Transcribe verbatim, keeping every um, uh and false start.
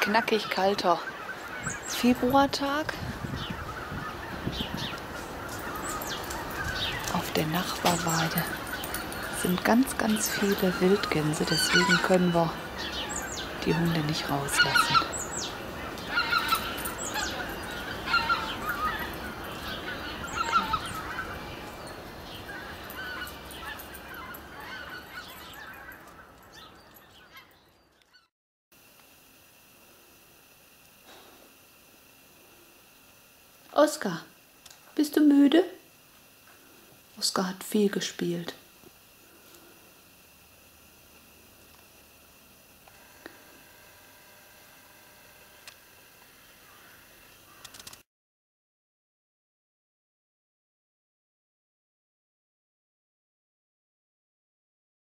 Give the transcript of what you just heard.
knackig kalter Februartag. Auf der Nachbarweide sind ganz, ganz viele Wildgänse, deswegen können wir die Hunde nicht rauslassen. Oskar, bist du müde? Oskar hat viel gespielt.